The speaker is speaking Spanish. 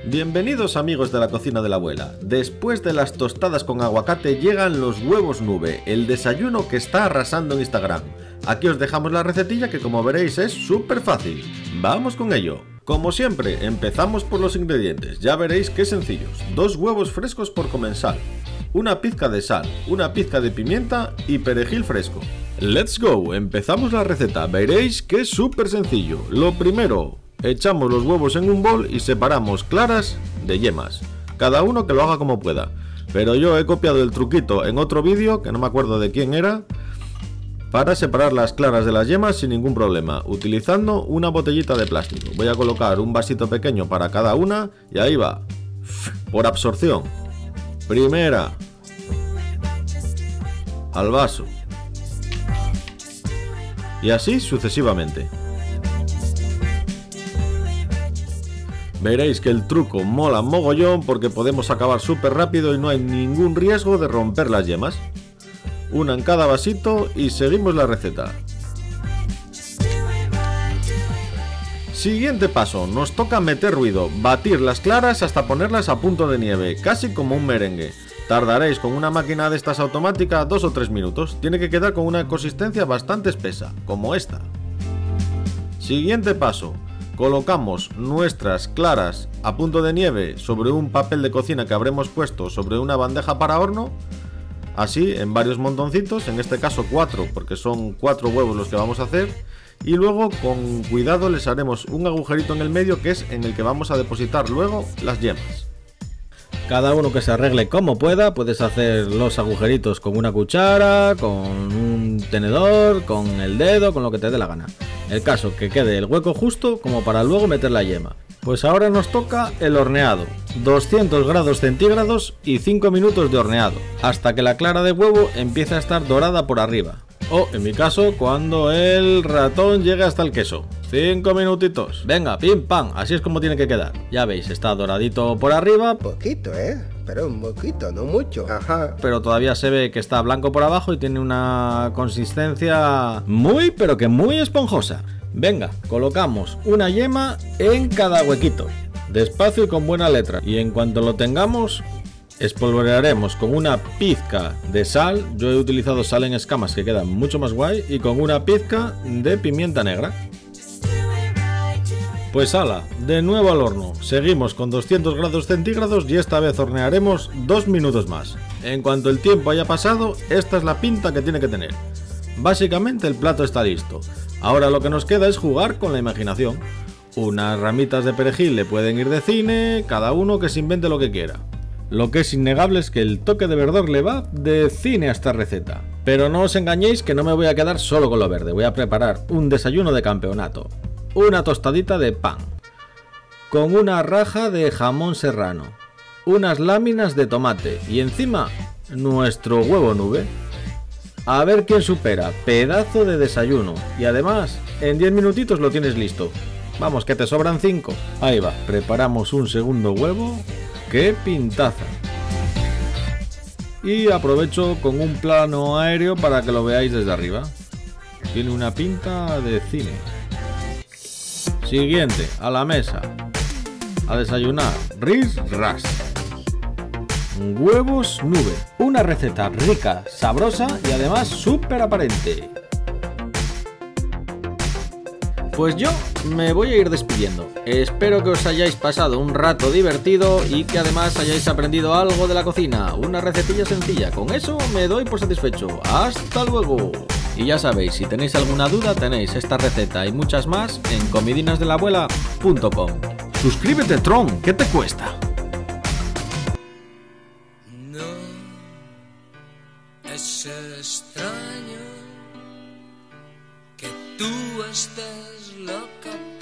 Bienvenidos amigos de la cocina de la abuela. Después de las tostadas con aguacate llegan los huevos nube, el desayuno que está arrasando en Instagram. Aquí os dejamos la recetilla que como veréis es súper fácil. Vamos con ello. Como siempre, empezamos por los ingredientes, ya veréis qué sencillos. 2 huevos frescos por comensal, una pizca de sal, una pizca de pimienta y perejil fresco. ¡Let's go! Empezamos la receta, veréis que es súper sencillo. Lo primero, echamos los huevos en un bol y separamos claras de yemas. Cada uno que lo haga como pueda. Pero yo he copiado el truquito en otro vídeo, que no me acuerdo de quién era, para separar las claras de las yemas sin ningún problema, utilizando una botellita de plástico. Voy a colocar un vasito pequeño para cada una y ahí va. Por absorción. Primera. Al vaso. Y así sucesivamente. Veréis que el truco mola mogollón porque podemos acabar súper rápido y no hay ningún riesgo de romper las yemas. Una en cada vasito y seguimos la receta. Siguiente paso, nos toca meter ruido, batir las claras hasta ponerlas a punto de nieve, casi como un merengue. Tardaréis con una máquina de estas automática 2 o 3 minutos, tiene que quedar con una consistencia bastante espesa, como esta. Siguiente paso, colocamos nuestras claras a punto de nieve sobre un papel de cocina que habremos puesto sobre una bandeja para horno. Así, en varios montoncitos, en este caso 4, porque son 4 huevos los que vamos a hacer. Y luego, con cuidado, les haremos un agujerito en el medio, que es en el que vamos a depositar luego las yemas. Cada uno que se arregle como pueda, puedes hacer los agujeritos con una cuchara, con un tenedor, con el dedo, con lo que te dé la gana. El caso, que quede el hueco justo como para luego meter la yema. Pues ahora nos toca el horneado, 200 grados centígrados y 5 minutos de horneado, hasta que la clara de huevo empiece a estar dorada por arriba. O, en mi caso, cuando el ratón llegue hasta el queso. 5 minutitos. Venga, pim pam, así es como tiene que quedar. Ya veis, está doradito por arriba. Poquito, pero un poquito, no mucho. Ajá. Pero todavía se ve que está blanco por abajo y tiene una consistencia muy, pero que muy esponjosa. Venga, colocamos una yema en cada huequito, despacio y con buena letra, y en cuanto lo tengamos, espolvorearemos con una pizca de sal. Yo he utilizado sal en escamas que queda mucho más guay, y con una pizca de pimienta negra. Pues ala, de nuevo al horno, seguimos con 200 grados centígrados y esta vez hornearemos 2 minutos más. En cuanto el tiempo haya pasado, esta es la pinta que tiene que tener. Básicamente el plato está listo. Ahora lo que nos queda es jugar con la imaginación. Unas ramitas de perejil le pueden ir de cine, cada uno que se invente lo que quiera. Lo que es innegable es que el toque de verdor le va de cine a esta receta. Pero no os engañéis que no me voy a quedar solo con lo verde, voy a preparar un desayuno de campeonato. Una tostadita de pan, con una raja de jamón serrano, unas láminas de tomate y encima nuestro huevo nube. A ver quién supera, pedazo de desayuno. Y además, en 10 minutitos lo tienes listo. Vamos, que te sobran 5. Ahí va, preparamos un segundo huevo. ¡Qué pintaza! Y aprovecho con un plano aéreo para que lo veáis desde arriba. Tiene una pinta de cine. Siguiente, a la mesa. A desayunar, ris ras. Huevos nube, una receta rica, sabrosa y además súper aparente. Pues yo me voy a ir despidiendo. Espero que os hayáis pasado un rato divertido y que además hayáis aprendido algo de la cocina. Una recetilla sencilla, con eso me doy por satisfecho. ¡Hasta luego! Y ya sabéis, si tenéis alguna duda tenéis esta receta y muchas más en comidinasdelabuela.com. Suscríbete, Tron, ¿qué te cuesta? Es extraño que tú estés loca